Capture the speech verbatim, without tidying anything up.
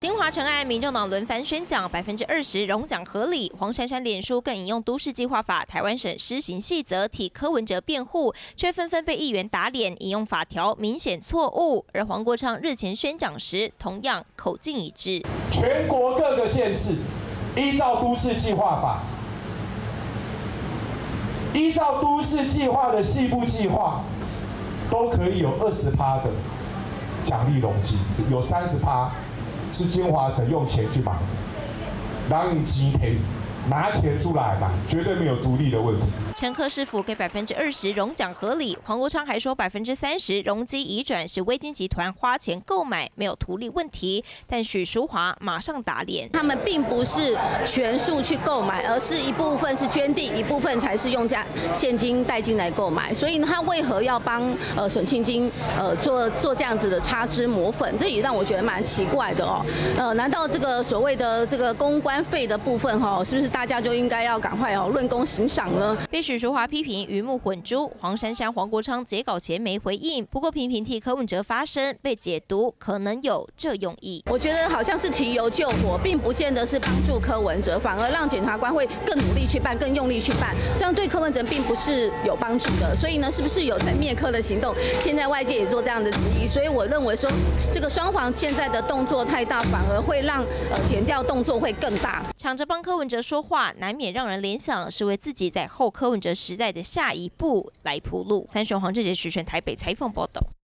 金华城案，民众党轮番宣讲百分之二十容奖合理，黄珊珊脸书更引用都市计划法台湾省施行细则替柯文哲辩护，却纷纷被议员打脸，引用法条明显错误。而黄国昌日前宣讲时，同样口径一致。 全国各个县市依照都市计划法，依照都市计划的细部计划，都可以有二十趴的奖励容积，有三十趴。 是金华城用钱去买，让你集赔，拿钱出来买，绝对没有独立的问题。 陈柯市府给百分之二十容奖合理，黄国昌还说百分之三十容积移转是威金集团花钱购买，没有图利问题。但许淑华马上打脸， 他们并不是全数去购买，而是一部分是捐地，一部分才是用价现金代金来购买。所以他为何要帮呃沈庆金呃做做这样子的擦脂抹粉？这也让我觉得蛮奇怪的哦。呃，难道这个所谓的这个公关费的部分哈、哦，是不是大家就应该要赶快哦论功行赏呢？ 被许淑华批评鱼目混珠，黄珊珊、黄国昌截稿前没回应，不过频频替柯文哲发声，被解读可能有这用意。 我觉得好像是提油救火，并不见得是帮助柯文哲，反而让检察官会更努力去办，更用力去办，这样对柯文哲并不是有帮助的。所以呢，是不是有在灭柯的行动？现在外界也做这样的质疑，所以我认为说，这个双黄现在的动作太大，反而会让呃检调动作会更大。 抢着帮柯文哲说话，难免让人联想是为自己在后柯文哲时代的下一步来铺路。三雄黄志杰、徐全台北采访报道。